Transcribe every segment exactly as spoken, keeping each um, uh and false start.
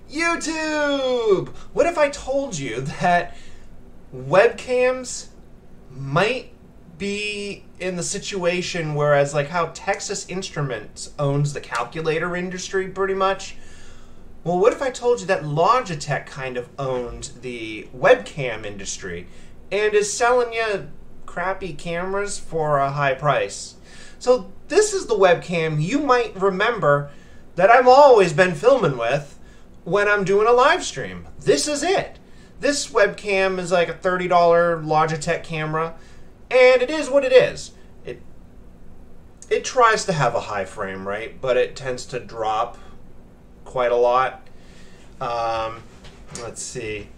YouTube! What if I told you that webcams might be in the situation whereas like how Texas Instruments owns the calculator industry pretty much? Well, what if I told you that Logitech kind of owned the webcam industry and is selling you crappy cameras for a high price? So this is the webcam you might remember that I've always been filming with when I'm doing a live stream. This is it. This webcam is like a thirty dollar Logitech camera, and it is what it is. It it tries to have a high frame rate, but it tends to drop quite a lot. Um, let's see.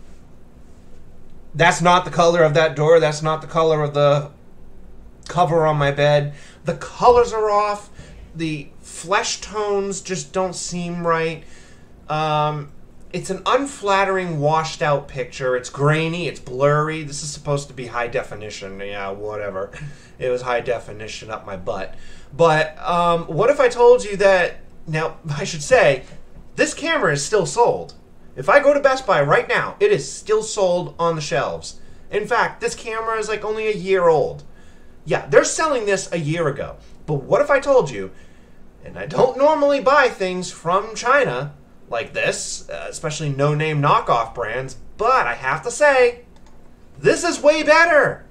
That's not the color of that door. That's not the color of the cover on my bed. The colors are off. The flesh tones just don't seem right. Um, it's an unflattering, washed-out picture. It's grainy. It's blurry. This is supposed to be high definition. Yeah, whatever. It was high definition up my butt. But um, what if I told you that... Now, I should say, this camera is still sold. If I go to Best Buy right now, it is still sold on the shelves. In fact, this camera is like only a year old. Yeah, they're selling this a year ago. But what if I told you, and I don't normally buy things from China like this, uh, especially no-name knockoff brands, but I have to say, this is way better.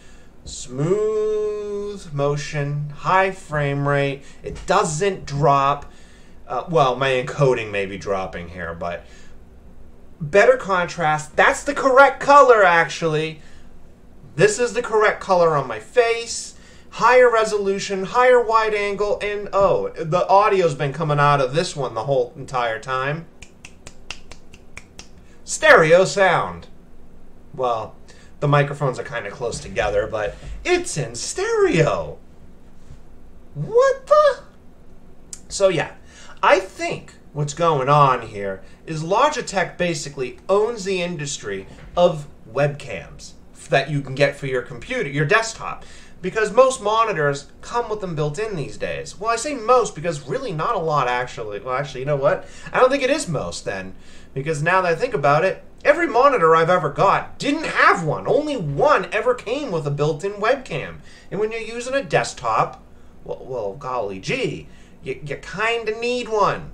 Smooth motion, high frame rate, it doesn't drop. Uh, well, my encoding may be dropping here, but better contrast. That's the correct color, actually. This is the correct color on my face. Higher resolution, higher wide angle, and oh, the audio's been coming out of this one the whole entire time. Stereo sound. Well, the microphones are kind of close together, but it's in stereo. What the? So yeah, I think what's going on here is Logitech basically owns the industry of webcams that you can get for your computer, your desktop. Because most monitors come with them built in these days. Well, I say most because really not a lot actually. Well, actually, you know what? I don't think it is most then. Because now that I think about it, every monitor I've ever got didn't have one. Only one ever came with a built-in webcam. And when you're using a desktop, well, well golly gee, you, you kind of need one.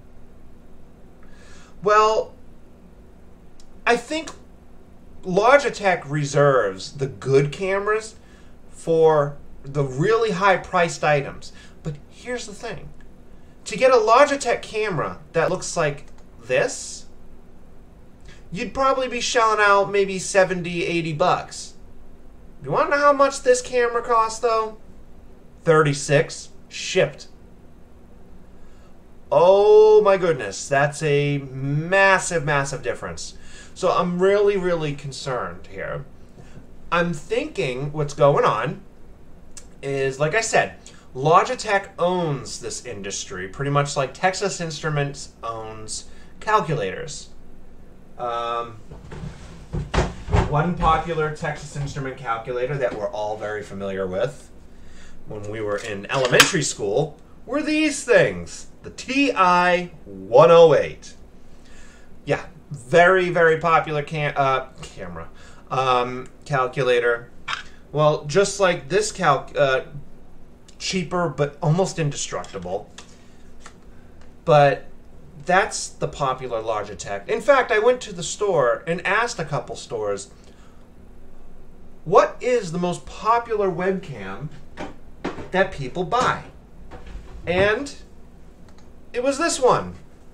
Well, I think Logitech reserves the good cameras for the really high-priced items. But here's the thing. To get a Logitech camera that looks like this, you'd probably be shelling out maybe seventy, eighty bucks. You want to know how much this camera costs, though? thirty-six, shipped. Oh my goodness, that's a massive, massive difference. So I'm really, really concerned here. I'm thinking what's going on is, like I said, Logitech owns this industry, pretty much like Texas Instruments owns calculators. Um, one popular Texas Instrument calculator that we're all very familiar with when we were in elementary school were these things, the T I one oh eight. Yeah, very, very popular cam uh, camera. Um, calculator. Well, just like this calc, uh, cheaper but almost indestructible. But that's the popular Logitech. In fact, I went to the store and asked a couple stores, what is the most popular webcam that people buy? And it was this one.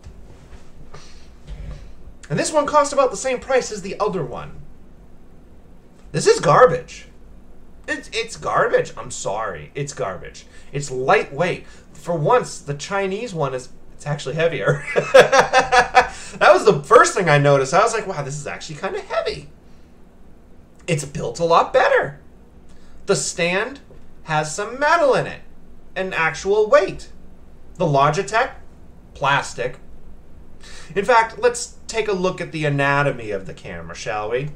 And this one cost about the same price as the other one. This is garbage. It's, it's garbage. I'm sorry. It's garbage. It's lightweight. For once, the Chinese one is it's actually heavier. That was the first thing I noticed. I was like, wow, this is actually kind of heavy. It's built a lot better. The stand has some metal in it. An actual weight. The Logitech, plastic. In fact, let's take a look at the anatomy of the camera, shall we?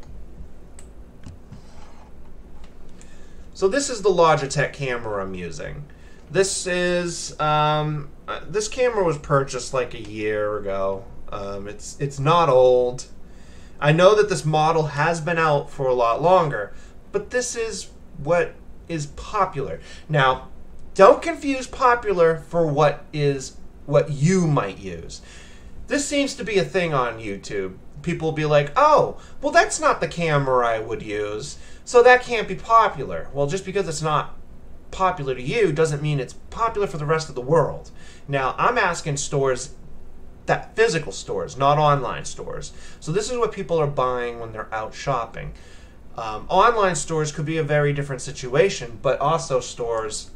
So this is the Logitech camera I'm using. This is, um, uh, this camera was purchased like a year ago. Um, it's it's not old. I know that this model has been out for a lot longer, but this is what is popular. Now, don't confuse popular for what is what you might use. This seems to be a thing on YouTube. People will be like, oh, well, that's not the camera I would use, so that can't be popular. Well, just because it's not popular to you doesn't mean it's popular for the rest of the world. Now, I'm asking stores, that physical stores, not online stores. So this is what people are buying when they're out shopping. Um, online stores could be a very different situation, but also stores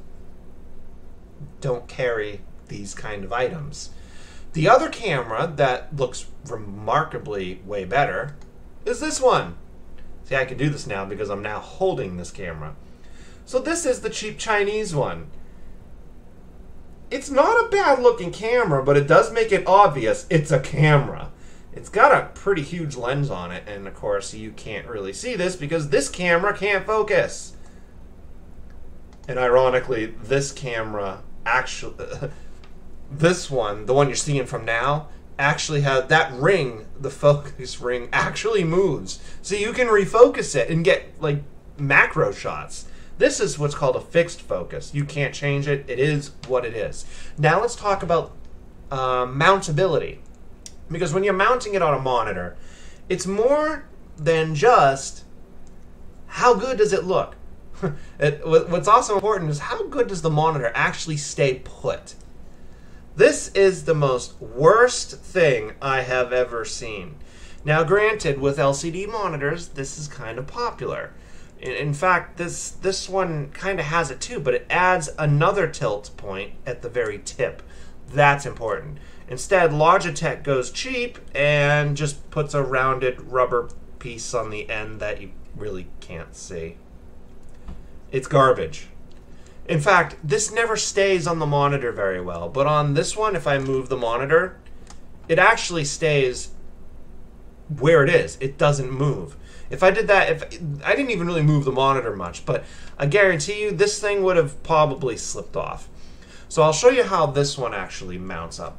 don't carry these kind of items. The other camera that looks remarkably way better is this one. See, I can do this now because I'm now holding this camera. So this is the cheap Chinese one. It's not a bad looking camera, but it does make it obvious it's a camera. It's got a pretty huge lens on it, and of course you can't really see this because this camera can't focus. And ironically, this camera actually, this one, the one you're seeing from now, actually has that ring, the focus ring, actually moves. So you can refocus it and get like macro shots. This is what's called a fixed focus. You can't change it. It is what it is. Now let's talk about uh, mountability. Because when you're mounting it on a monitor, it's more than just how good does it look. it, what's also important is how good does the monitor actually stay put. This is the most worst thing I have ever seen. Now granted, with L C D monitors, this is kind of popular. In fact, this this one kind of has it too, but it adds another tilt point at the very tip. That's important. Instead, Logitech goes cheap and just puts a rounded rubber piece on the end that you really can't see. It's garbage. In fact, this never stays on the monitor very well, but on this one, if I move the monitor, it actually stays where it is. It doesn't move. If I did that, if I didn't even really move the monitor much, but I guarantee you this thing would have probably slipped off. So I'll show you how this one actually mounts up.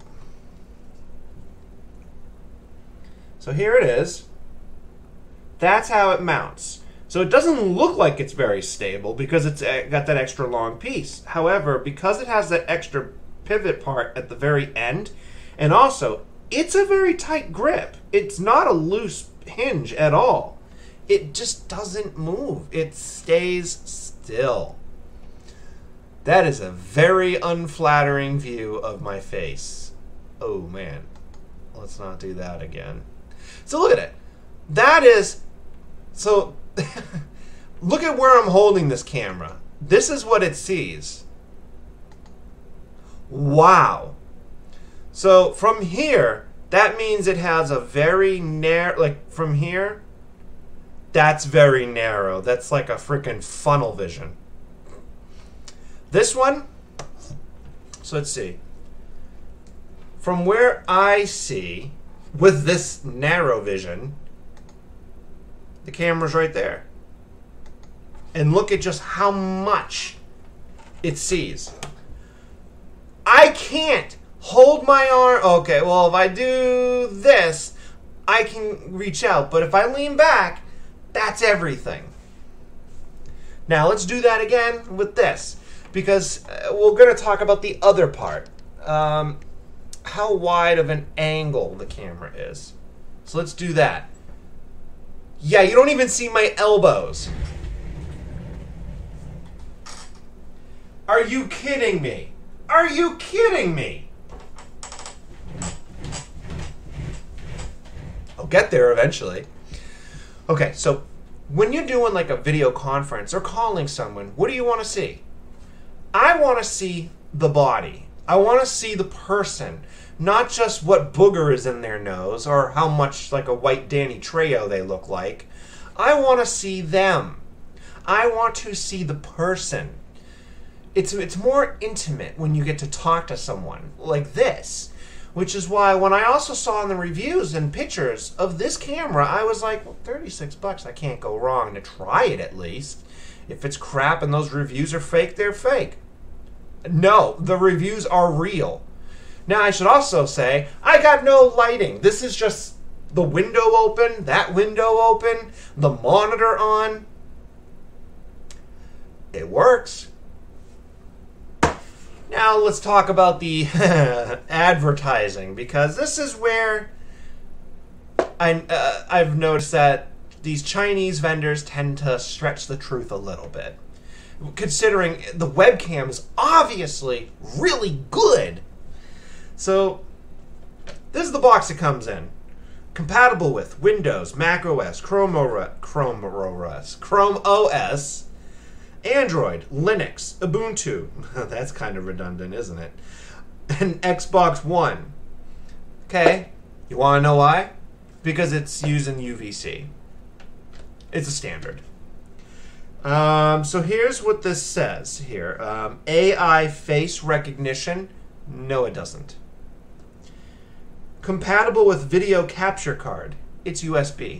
So here it is. That's how it mounts. So it doesn't look like it's very stable because it's got that extra long piece. However, because it has that extra pivot part at the very end, and also it's a very tight grip. It's not a loose hinge at all. It just doesn't move. It stays still. That is a very unflattering view of my face. Oh man, let's not do that again. So look at it. That is, so look at where I'm holding this camera. This is what it sees. Wow. So from here, that means it has a very narrow, like from here, that's very narrow. That's like a freaking funnel vision. This one, so let's see. From where I see, with this narrow vision, the camera's right there. And look at just how much it sees. I can't hold my arm. Okay, well, if I do this, I can reach out. But if I lean back, that's everything. Now, let's do that again with this. Because uh, we're going to talk about the other part. Um, how wide of an angle the camera is. So let's do that. Yeah, you don't even see my elbows. Are you kidding me? Are you kidding me? I'll get there eventually. Okay, so when you're doing like a video conference or calling someone, what do you want to see? I want to see the body. I want to see the person, not just what booger is in their nose or how much like a white Danny Trejo they look like. I want to see them. I want to see the person. It's, it's more intimate when you get to talk to someone like this, which is why when I also saw in the reviews and pictures of this camera, I was like, well, thirty-six bucks, I can't go wrong to try it at least. If it's crap and those reviews are fake, they're fake. No, the reviews are real. Now, I should also say, I got no lighting. This is just the window open, that window open, the monitor on. It works. Now, let's talk about the advertising, because this is where I, uh, I've noticed that these Chinese vendors tend to stretch the truth a little bit. Considering the webcam is obviously really good. So, this is the box it comes in. Compatible with Windows, Mac O S, Chrome O S, Chrome O S, Chrome O S, Android, Linux, Ubuntu. That's kind of redundant, isn't it? And Xbox One. Okay, you want to know why? Because it's using U V C. It's a standard. Um, so here's what this says here. Um, A I face recognition. No, it doesn't. Compatible with video capture card. It's U S B.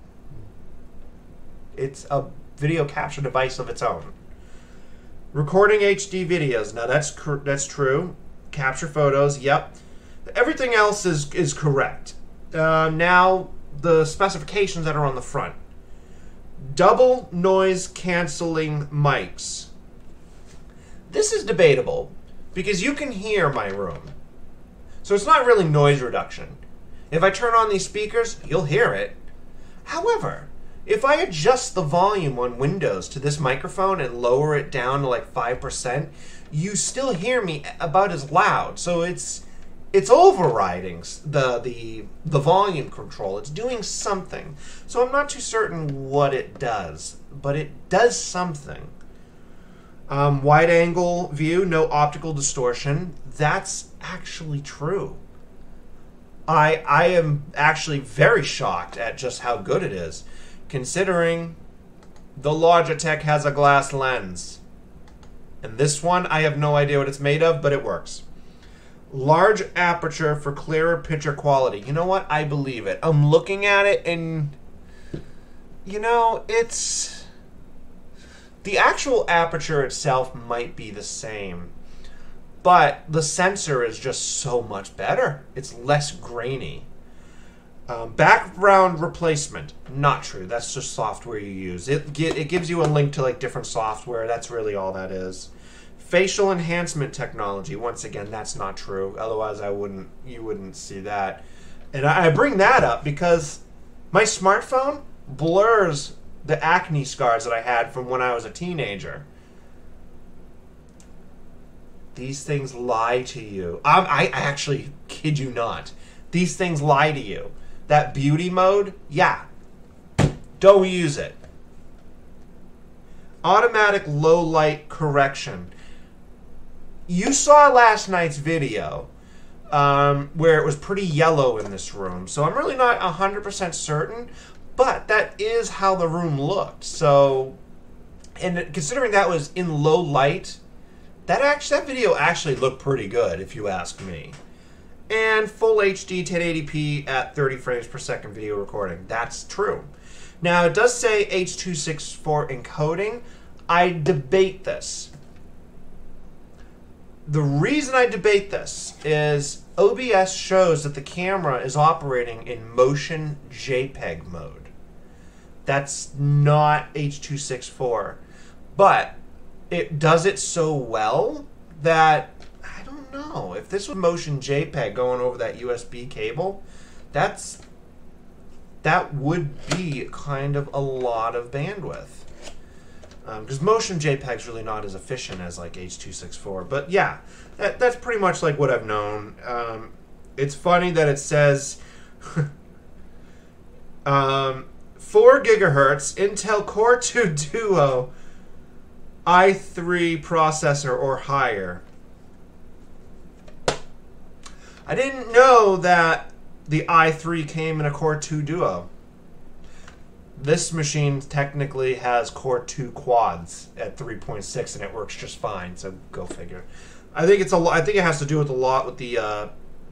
It's a video capture device of its own. Recording H D videos. Now that's cr that's true. Capture photos. Yep. Everything else is is correct. Uh, now the specifications that are on the front. Double noise canceling mics. This is debatable because you can hear my room. So it's not really noise reduction. If I turn on these speakers, you'll hear it. However, if I adjust the volume on Windows to this microphone and lower it down to like five percent, you still hear me about as loud. So it's it's overriding the, the, the volume control. It's doing something. So I'm not too certain what it does, but it does something. Um, wide angle view, no optical distortion. That's actually true. I I am actually very shocked at just how good it is, considering the Logitech has a glass lens. And this one, I have no idea what it's made of, but it works. Large aperture for clearer picture quality. You know what? I believe it. I'm looking at it and, you know, it's... The actual aperture itself might be the same, but the sensor is just so much better. It's less grainy. Um, background replacement, not true. That's just software you use. It it gives you a link to like different software. That's really all that is. Facial enhancement technology. Once again, that's not true. Otherwise, I wouldn't. You wouldn't see that. And I, I bring that up because my smartphone blurs the acne scars that I had from when I was a teenager. These things lie to you. Um, I actually kid you not. These things lie to you. That beauty mode, yeah. Don't use it. Automatic low light correction. You saw last night's video um, where it was pretty yellow in this room. So I'm really not one hundred percent certain, but that is how the room looked. So, and considering that was in low light, that actually that video actually looked pretty good, if you ask me. And full H D ten eighty p at thirty frames per second video recording. That's true. Now, it does say H two sixty-four encoding. I debate this. The reason I debate this is O B S shows that the camera is operating in motion JPEG mode. That's not H two sixty-four. But it does it so well that I don't know. If this was motion JPEG going over that U S B cable, that's that would be kind of a lot of bandwidth. Because um, motion JPEG is really not as efficient as like H two sixty-four. But yeah, that, that's pretty much like what I've known. Um, it's funny that it says um, four gigahertz Intel Core two Duo i three processor or higher. I didn't know that the i three came in a Core two Duo. This machine technically has Core two quads at three point six, and it works just fine. So go figure. I think it's a. I think it has to do with a lot with the uh,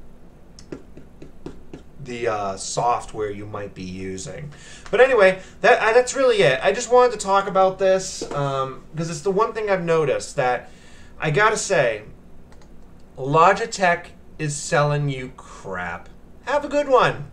the uh, software you might be using. But anyway, that uh, that's really it. I just wanted to talk about this um, because it's the one thing I've noticed that I gotta say, Logitech is selling you crap. Have a good one.